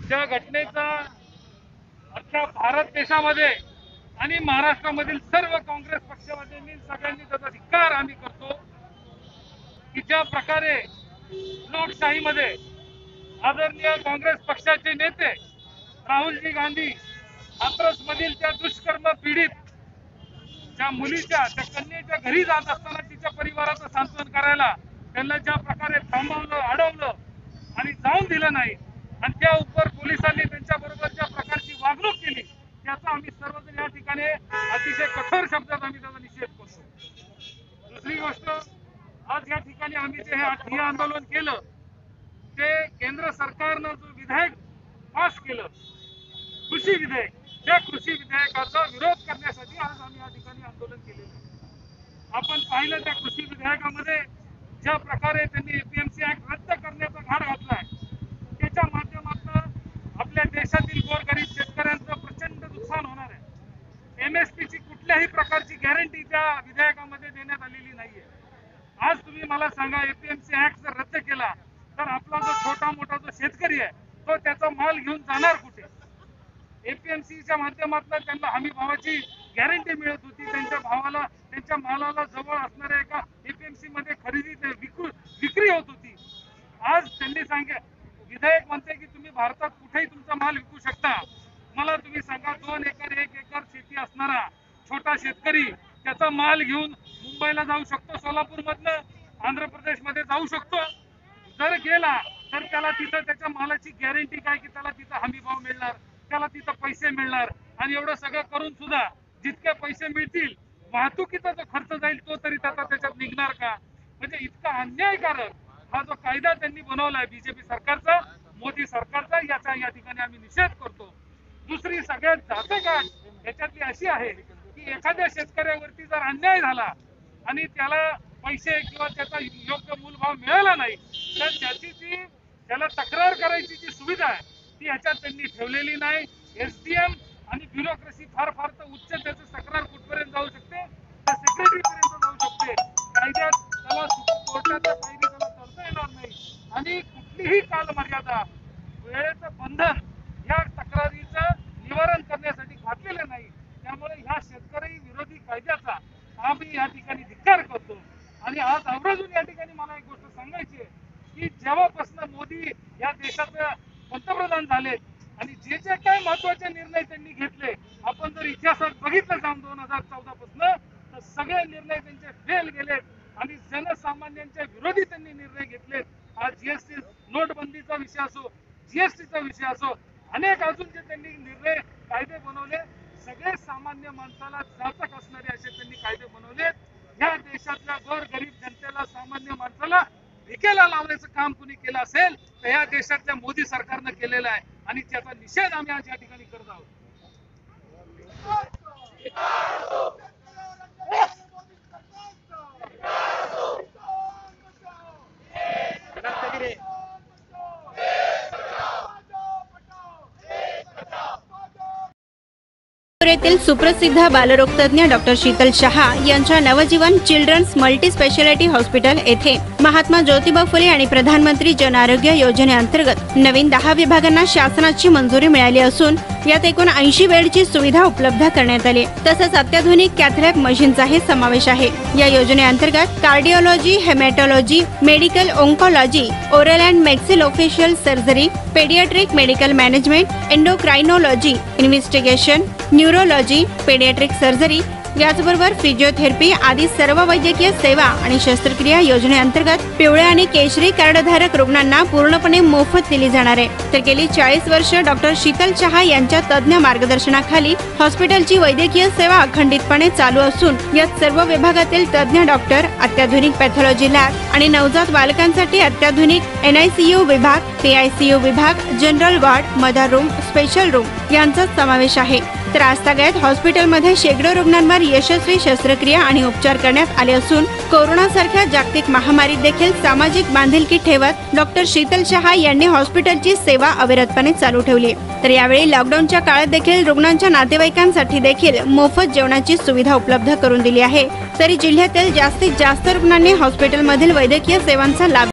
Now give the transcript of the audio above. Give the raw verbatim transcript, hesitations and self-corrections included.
ज्या घटनेचा अख्ख्या भारत देशामध्ये आणि महाराष्ट्रामधील सर्व काँग्रेस पक्षवाद्यांनी सगळ्यांनी त्याचा धिक्कार आम्ही करतो की ज्या प्रकारे लोकशाहीमध्ये आदरणीय काँग्रेस पक्षाचे नेते राहुलजी गांधी हाथरस मधील त्या दुष्कर्म पीडित त्या मुलीच्या त्या कन्येच्या घरी जात असताना तिच्या परिवाराचं सांत्वन करायला त्यांना ज्या प्रकारे थांबवलं अडवलं आणि जाऊन दिलं नाही आणि त्या उपर पोलिसांनी त्यांच्या बरोबर ज्या प्रकारची वागणूक केली त्याचा आम्ही सर्वजण या ठिकाणी अतिशय कठोर शब्दात आम्ही त्याचा निषेध करतो। दुसरी गोष्ट, आज या ठिकाणी आम्ही जे हे ठिय्या आंदोलन केलं ते केंद्र सरकारनं जो विधेयक पास केलं कृषी विधेयक, त्या कृषी विधेयकाचा विरोध करण्यासाठी आज आम्ही या ठिकाणी आंदोलन केलेलं। आपण पाहिलं त्या कृषी विधेयकामध्ये ज्या प्रकारे त्यांनी एपीएमसी ऍक्ट रद्द करण्याचा घाट घातलाय त्याच्या माध्यमातून आपल्या देशातील गोरगरीब शेतकऱ्यांचं प्रचंड नुकसान होणार आहे। एमएसपी ची कुठल्याही प्रकारची गॅरंटी त्या विधेयकामध्ये देण्यात आलेली नाहीये। आज तुम्ही मला सांगा, एपीएमसी ऍक्ट जर रद्द केला तर आपला जो छोटा मोठा जो शेतकरी आहे तो त्याचा माल घेऊन जाणार कुठे? एपीएमसीच्या माध्यमातून त्यांना हमी भावाची गॅरंटी मिळत होती, त्यांच्या भावाला त्यांच्या मालाला जवळ असणाऱ्या एका एपीएमसी मध्ये खरेदी विक्री होत होती। आज त्यांनी सांगा विधेयक म्हणते की तुम्ही भारतात कुठेही तुमचा माल विकू शकता। मला तुम्ही सांगा, दोन एकर एक एकर शेती असणारा छोटा शेतकरी त्याचा माल घेऊन मुंबईला जाऊ शकतो, सोलापूर मधनं आंध्र प्रदेश मध्ये जाऊ शकतो? जर गेला तर त्याला तिथं त्याच्या मालाची गॅरंटी काय की त्याला तिथं हमी भाव मिळणार, त्याला तिथं पैसे मिळणार आणि एवढं सगळं करून सुद्धा जितके पैसे मिळतील वाहतुकीचा जो खर्च जाईल तो तरी त्याचा त्याच्यात निघणार का? म्हणजे इतका अन्यायकारक हा जो कायदा त्यांनी बनवलाय बीजेपी सरकारचा, मोदी सरकारचा, याचा या ठिकाणी आम्ही निषेध करतो। दुसरी सगळ्यात जाते गाठ याच्यातली अशी आहे की एखाद्या शेतकऱ्यावरती जर अन्याय झाला आणि त्याला पैसे किंवा त्याचा योग्य मूलभाव मिळाला नाही तर त्याची जी त्याला तक्रार करायची जी सुविधा आहे ती ह्याच्यात त्यांनी ठेवलेली नाही। एसडीएम आणि ब्युरोक्रेसी फार फार तर उच्च त्याचं तक्रार कुठपर्यंत जाऊ शकते तर सेक्रेटरी पर्यंत जाऊ शकते। कायद्यात त्याला कोर्टाच्या पायरी त्याला करता येणार नाही आणि कुठलीही कालमर्यादा वेळेचं बंधन या तक्रारीचं निवारण करण्यासाठी घातलेलं नाही। त्यामुळे ह्या शेतकरी विरोधी कायद्याचा आम्ही या ठिकाणी धिक्कार करतो। आणि आज आवर्जून या ठिकाणी मला एक गोष्ट सांगायची आहे की जेव्हापासून मोदी या देशाचे पंतप्रधान झाले आणि जे जे काही महत्वाचे निर्णय त्यांनी घेतले, आपण जर इतिहासात बघितलं जाऊन दोन हजार चौदा पासून तर सगळे निर्णय त्यांचे फेल गेलेत आणि जनसामान्यांच्या विरोधी त्यांनी निर्णय घेतले। आज जीएसटी नोटबंदीचा विषय असो, जीएसटीचा विषय असो, अनेक अजून जे त्यांनी निर्णय कायदे बनवले सगळे सामान्य माणसाला जाचक असणारे असे त्यांनी कायदे बनवले। या देशातल्या गोरगरीब जनतेला, सामान्य माणसाला भिकेला लावण्याचं काम कुणी केलं असेल तर या देशातल्या मोदी सरकारनं केलेलं आहे आणि त्याचा निषेध आम्ही आज या ठिकाणी करत आहोत। येथील सुप्रसिद्ध बालरोगतज्ञ डॉक्टर शीतल शहा यांच्या Navjeevan children's multi speciality hospital येथे महात्मा ज्योतिबा फुले आणि प्रधानमंत्री जन आरोग्य योजनेअंतर्गत नवीन दहा विभागांना शासनाची मंजुरी मिळाली असून यात एकूण ऐंशी बेडची सुविधा उपलब्ध करण्यात आली। तसंच अत्याधुनिक कॅथलॅब मशीनचाही समावेश आहे। या योजनेअंतर्गत cardiology, haematology, medical oncology, oral and maxillofacial surgery, paediatric medical management, endocrinology, investigation, neurology, paediatric surgery याचबरोबर फिजिओथेरपी आदी सर्व वैद्यकीय सेवा आणि शस्त्रक्रिया योजनेअंतर्गत पिवळ्या आणि केशरी कार्डधारक रुग्णांना पूर्णपणे मोफत दिली जाणार आहे। तर गेली चाळीस वर्ष डॉक्टर शीतल शहा यांच्या तज्ञ मार्गदर्शनाखाली हॉस्पिटलची वैद्यकीय सेवा अखंडितपणे चालू असून यात सर्व विभागातील तज्ञ डॉक्टर, अत्याधुनिक पॅथॉलॉजी लॅब आणि नवजात बालकांसाठी अत्याधुनिक एनआयसीयू विभाग, पीआयसीयू विभाग, general ward, mother room, special room यांचा समावेश आहे। तर आजतागायत हॉस्पिटलमध्ये शेकडो रुग्णांवर यशस्वी शस्त्रक्रिया आणि उपचार करण्यात आले असून कोरोना सारख्या जागतिक महामारीत देखील सामाजिक बांधिलकी ठेवत डॉक्टर शीतल शहा यांनी हॉस्पिटलची सेवा अविरतपणे चालू ठेवली। तर यावेळी लॉकडाऊनच्या काळात देखील रुग्णांच्या नातेवाईकांसाठी देखील मोफत जेवणाची सुविधा उपलब्ध करून दिली आहे। तरी जिल्ह्यातील जास्तीत जास्त रुग्णांनी हॉस्पिटलमधील वैद्यकीय सेवांचा लाभ